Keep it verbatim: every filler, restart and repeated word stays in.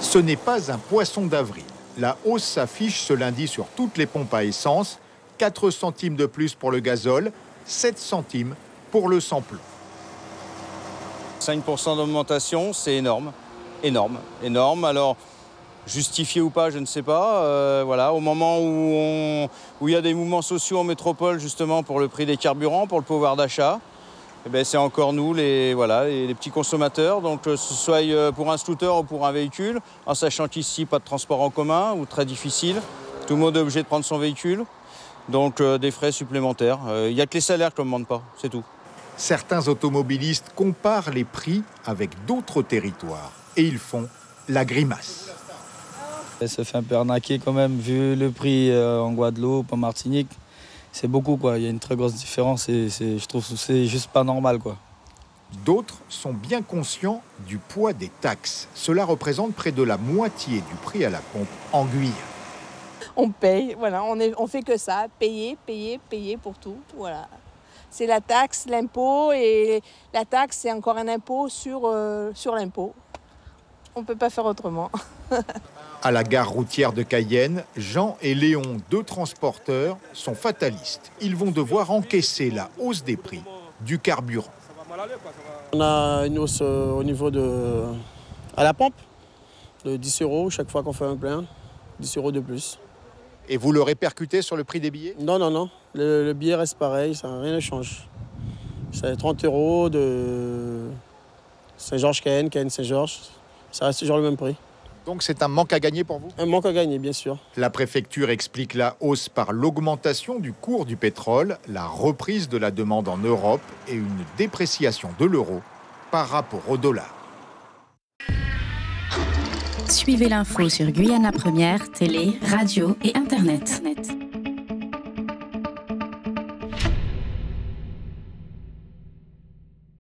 Ce n'est pas un poisson d'avril. La hausse s'affiche ce lundi sur toutes les pompes à essence. quatre centimes de plus pour le gazole, sept centimes pour le sans-plomb. cinq pour cent d'augmentation, c'est énorme. Énorme, énorme. Alors, justifié ou pas, je ne sais pas. Euh, voilà, au moment où, on, où il y a des mouvements sociaux en métropole, justement, pour le prix des carburants, pour le pouvoir d'achat, eh bien, c'est encore nous, les, voilà, les, les petits consommateurs. Donc, que ce soit pour un scooter ou pour un véhicule, en sachant qu'ici, pas de transport en commun ou très difficile. Tout le monde est obligé de prendre son véhicule. Donc, euh, des frais supplémentaires. Il euh, n'y a que les salaires qu'on ne demande pas, c'est tout. Certains automobilistes comparent les prix avec d'autres territoires et ils font la grimace. Elle se fait un peu arnaquer quand même, vu le prix en Guadeloupe, en Martinique. C'est beaucoup, quoi. Il y a une très grosse différence et c'est, je trouve que c'est juste pas normal, quoi. D'autres sont bien conscients du poids des taxes. Cela représente près de la moitié du prix à la pompe en Guyane. On paye, voilà, on est, on fait que ça, payer, payer, payer pour tout, voilà. C'est la taxe, l'impôt, et la taxe, c'est encore un impôt sur, euh, sur l'impôt. On ne peut pas faire autrement. À la gare routière de Cayenne, Jean et Léon, deux transporteurs, sont fatalistes. Ils vont devoir encaisser la hausse des prix du carburant. On a une hausse au niveau de... à la pompe, de dix euros chaque fois qu'on fait un plein, dix euros de plus. Et vous le répercutez sur le prix des billets ? Non, non, non. Le, le billet reste pareil, ça, rien ne change. C'est trente euros de Saint-Georges-Cayenne, Cayenne-Saint-Georges. Ça reste toujours le même prix. Donc c'est un manque à gagner pour vous ? Un manque à gagner, bien sûr. La préfecture explique la hausse par l'augmentation du cours du pétrole, la reprise de la demande en Europe et une dépréciation de l'euro par rapport au dollar. Suivez l'info sur Guyana Première, télé, radio et internet.